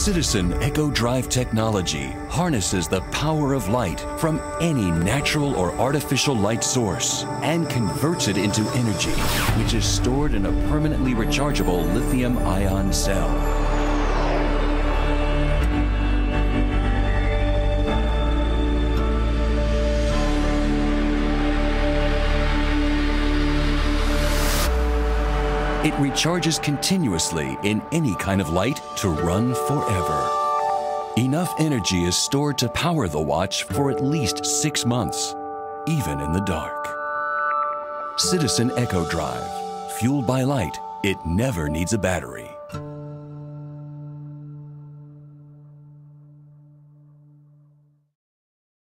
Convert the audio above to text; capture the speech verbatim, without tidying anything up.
Citizen EcoDrive technology harnesses the power of light from any natural or artificial light source and converts it into energy, which is stored in a permanently rechargeable lithium-ion cell. It recharges continuously in any kind of light to run forever. Enough energy is stored to power the watch for at least six months, even in the dark. Citizen EcoDrive. Fueled by light, it never needs a battery.